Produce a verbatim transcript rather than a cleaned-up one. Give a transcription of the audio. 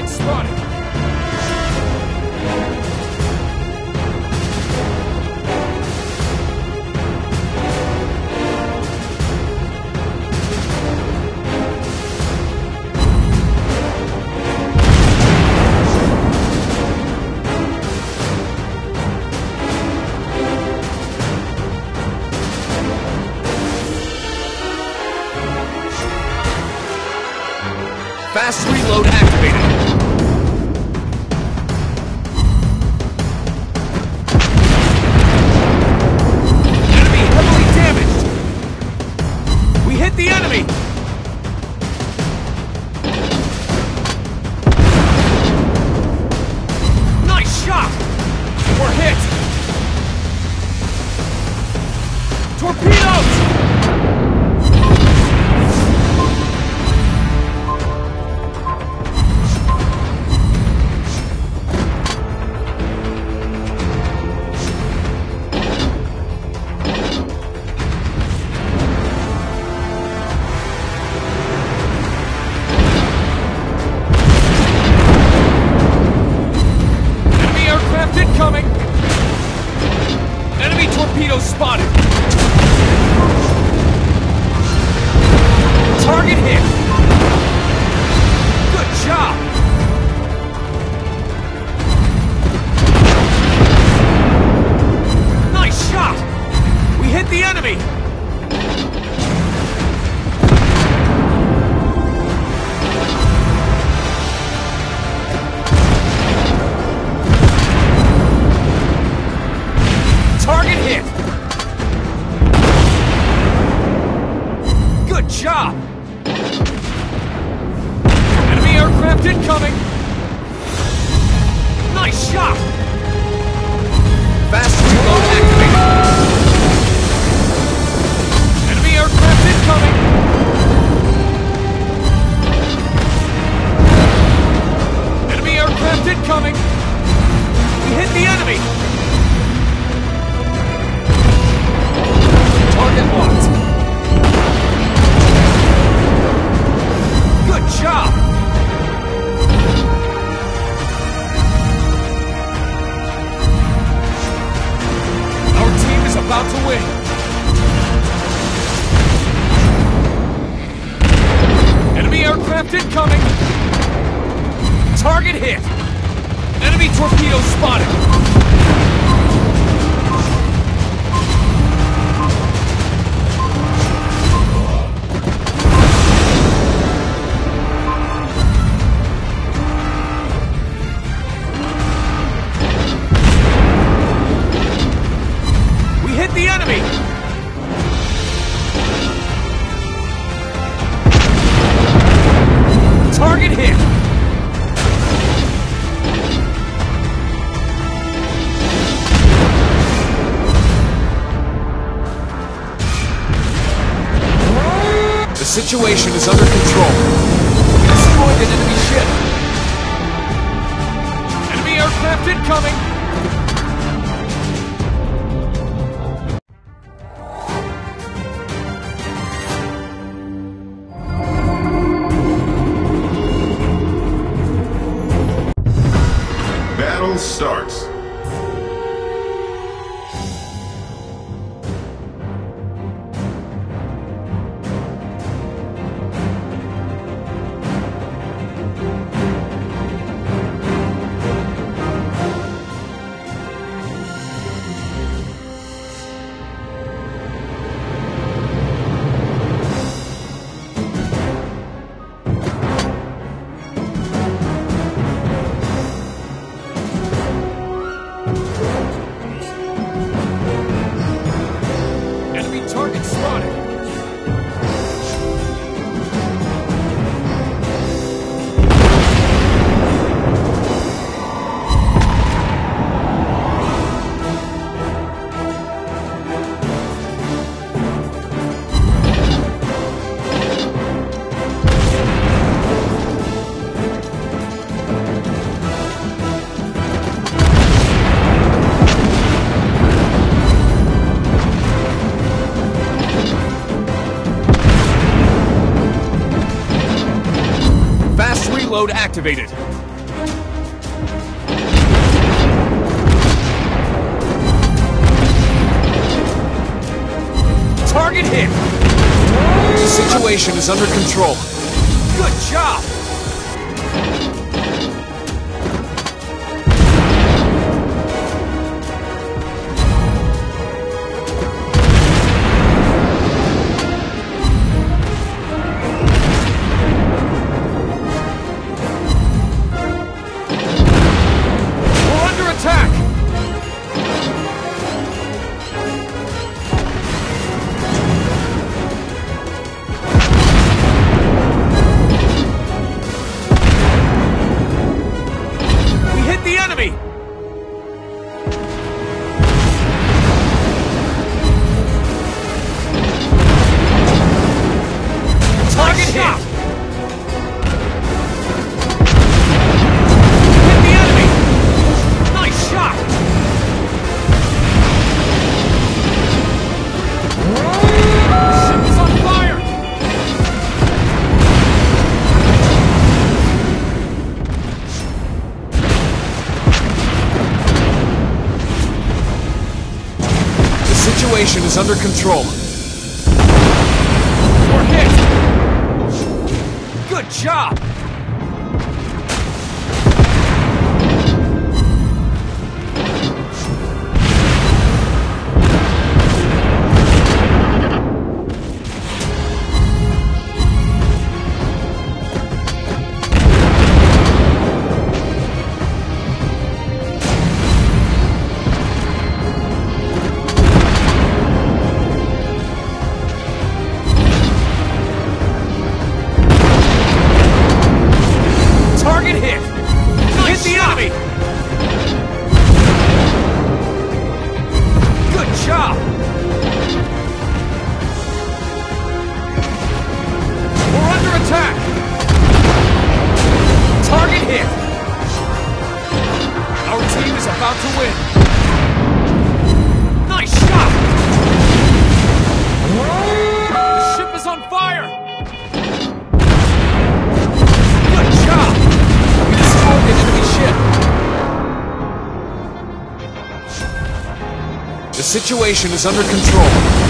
target spotted! Fast reload activated. Enemy heavily damaged. We hit the enemy. Nice shot. We're hit. Torpedoes. Incoming! Enemy torpedoes spotted! Target hit! Good job! Nice shot! We hit the enemy! Target hit! Good job! Enemy aircraft incoming! Nice shot! Fast reload activated! Enemy aircraft incoming! Enemy aircraft incoming! We hit the enemy! Target locked. Good job! Our team is about to win. Enemy aircraft incoming. Target hit. Enemy torpedo spotted. Hit the enemy! Target hit! The situation is under control. We destroyed an enemy ship. Enemy aircraft incoming! Battle starts. Target spotted. Reload activated. Target hit! The situation is under control. Good job! We're under attack! The enemy! Target hit! Hit the enemy! Nice shot! The ship is on fire! The situation is under control. We're hit! Good job! Target hit! Nice hit the shot. Enemy! Good job! We're under attack! Target hit! Our team is about to win! Nice shot! The ship is on fire! Good job! An enemy ship. The situation is under control.